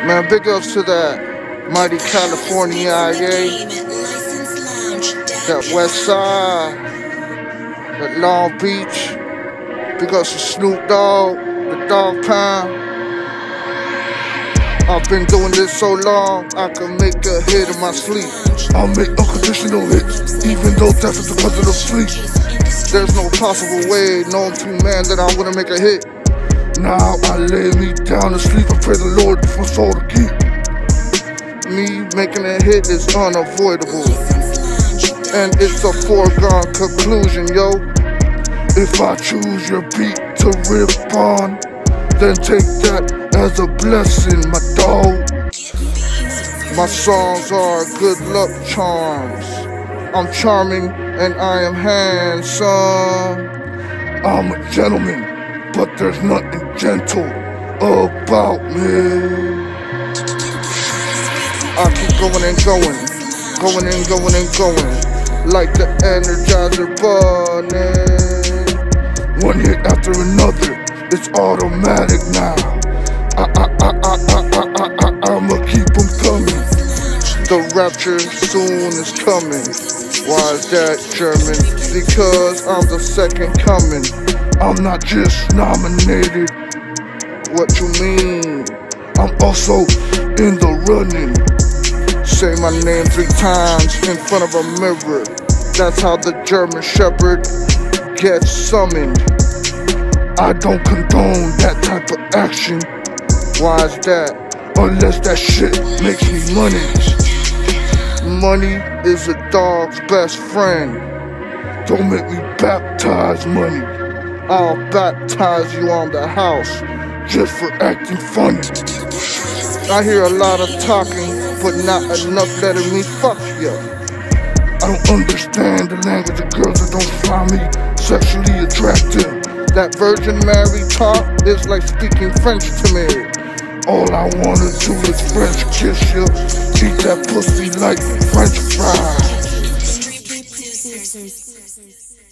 Man, big ups to that mighty California IA, that West Side, that Long Beach. Big ups to Snoop Dogg, the Dog Pound. I've been doing this so long, I can make a hit in my sleep. I'll make unconditional hits, even though death is the cousin of sleep. There's no possible way, known to man, that I wouldn't make a hit. Now I lay me down to sleep and pray the Lord for soul to keep. Me making a hit is unavoidable, and it's a foregone conclusion, yo. If I choose your beat to rip on, then take that as a blessing, my dog. My songs are good luck charms. I'm charming and I am handsome. I'm a gentleman, but there's nothing gentle about me. I keep going and going, going and going and going, like the Energizer Bunny. One hit after another, it's automatic now. I'ma keep them coming. The rapture soon is coming. Why is that, German? Because I'm the second coming. I'm not just nominated. What you mean? I'm also in the running. Say my name 3 times in front of a mirror. That's how the German Shepherd gets summoned. I don't condone that type of action. Why is that? Unless that shit makes me money. Money is a dog's best friend. Don't make me baptize money. I'll baptize you on the house just for acting funny. I hear a lot of talking, but not enough letting me fuck you. I don't understand the language of girls that don't find me sexually attractive. That Virgin Mary talk is like speaking French to me. All I wanna do is French kiss you, eat that pussy like French fries.